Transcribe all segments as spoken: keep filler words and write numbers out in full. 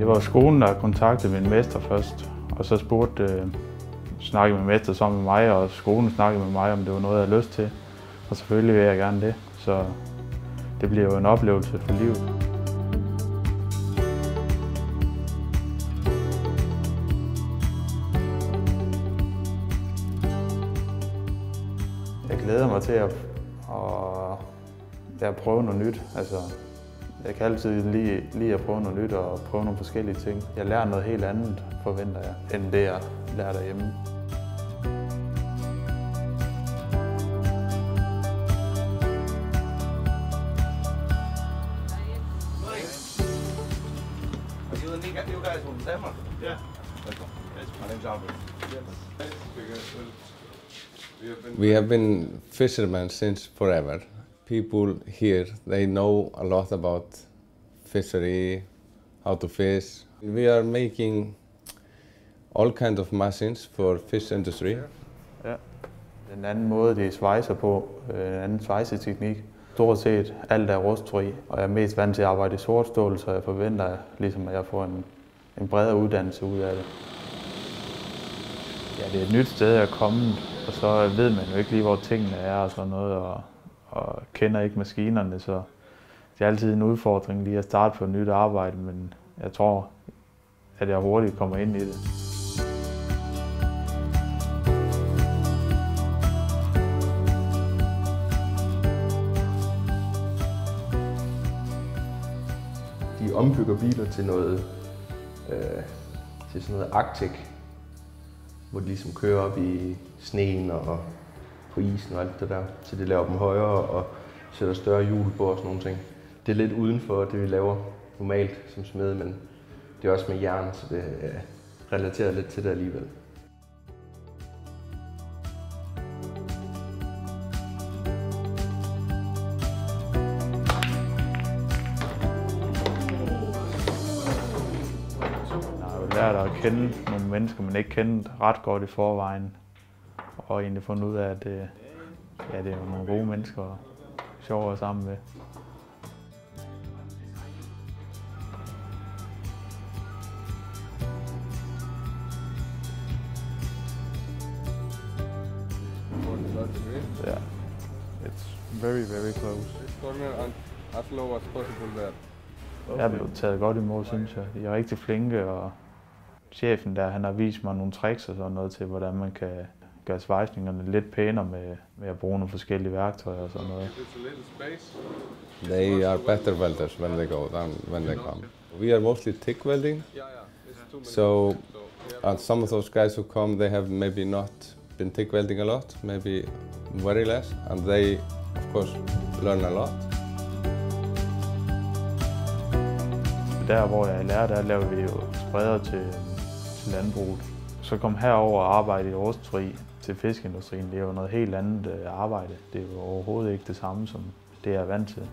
Det var skolen, der kontaktede min mester først, og så spurgte, øh, snakkede min mester så med mig, og skolen snakkede med mig, om det var noget, jeg havde lyst til. Og selvfølgelig vil jeg gerne det, så det bliver jo en oplevelse for livet. Jeg glæder mig til at, at, at prøve noget nyt. Altså, jeg kan altid lide, lide at prøve noget nyt og prøve nogle forskellige ting. Jeg lærer noget helt andet, forventer jeg, end det jeg lærer derhjemme. We have been fishermen since forever. People here, they know a lot about fishery, how to fish. We are making all kinds of machines for fish industry. Ja. Den anden måde, de svejser på, en anden svejseteknik. Stort set alt er rustfri, og jeg er mest vant til at arbejde i sort stål, så jeg forventer, ligesom, at jeg får en, en bredere uddannelse ud af det. Ja, det er et nyt sted, jeg er kommet, og så ved man jo ikke lige, hvor tingene er og sådan noget, og, og kender ikke maskinerne, så det er altid en udfordring lige at starte på et nyt arbejde, men jeg tror, at jeg hurtigt kommer ind i det. De ombygger biler til noget, øh, til sådan noget Arctic, hvor de ligesom kører op i sneen og på isen og alt det der, så de laver dem højere og sætter større hjul på og sådan nogle ting. Det er lidt uden for det, vi laver normalt som smed, men det er også med jern, så det er relateret lidt til det alligevel. Jeg har lært at kende nogle mennesker, man ikke kendte ret godt i forvejen, og egentlig fundet ud af, at det, ja, det er jo nogle gode mennesker og sjove at være sammen med. Yeah, it's very, very close. As low as possible there. Jeg er blevet taget godt imod, synes jeg. De er rigtig flinke, og chefen der, han har vist mig nogle tricks og sådan noget til, hvordan man kan gøre svejsningerne lidt pænere med, med at bruge nogle forskellige værktøjer og sådan noget. They are better welders when they go than when they come. We are mostly TIG welding, so and some of those guys who come, they have maybe not been TIG welding a lot, maybe very less, and they, of course, learn a lot. Der, hvor jeg lærte, der laver vi jo spreder til, til landbruget. Så kom herover og arbejde i rustfri til fiskeindustrien. Det er jo noget helt andet arbejde. Det er jo overhovedet ikke det samme, som det jeg er vant til.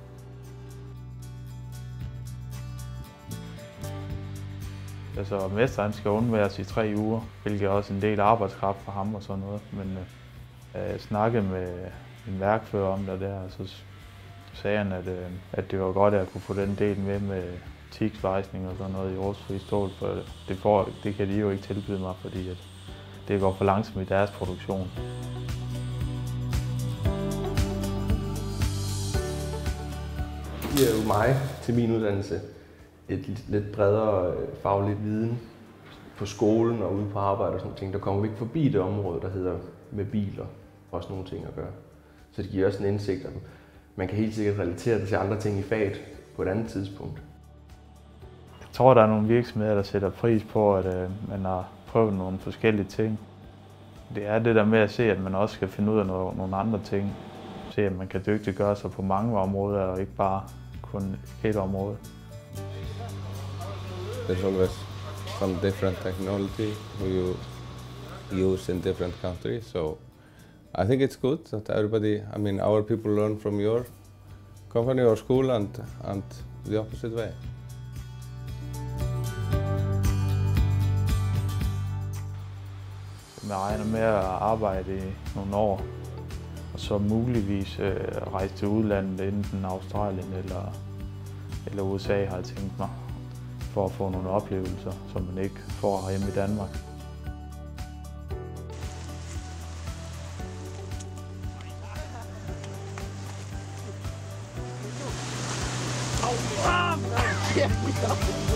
Altså, mesteren skal undværes i tre uger, hvilket er også en del arbejdskraft for ham og sådan noget. Men øh, jeg snakkede med en værkfører om det der, og så sagde han, at, øh, at det var godt, at jeg kunne få den del med med TIG-svejsning og sådan noget i rustfri stål, for det, får, det kan de jo ikke tilbyde mig, fordi at det går for langsomt i deres produktion. Det giver jo mig til min uddannelse et lidt bredere fagligt viden på skolen og ude på arbejde og sådan ting. Der kommer vi ikke forbi det område, der hedder med biler og sådan nogle ting at gøre. Så det giver også en indsigt om, man kan helt sikkert relatere det til andre ting i faget på et andet tidspunkt. Jeg tror, der er nogle virksomheder, der sætter pris på, at øh, man har prøvet nogle forskellige ting. Det er det der med at se, at man også skal finde ud af noget, nogle andre ting. Se, at man kan dygtiggøre sig på mange områder, og ikke bare kun et område. There's always some different technology we use in different countries, so I think it's good that everybody, I mean, our people learn from your company or school and, and the opposite way. Jeg regner med at arbejde i nogle år, og så muligvis øh, rejse til udlandet, enten Australien eller, eller U S A, har jeg tænkt mig. for at få nogle oplevelser, som man ikke får herhjemme i Danmark. Oh,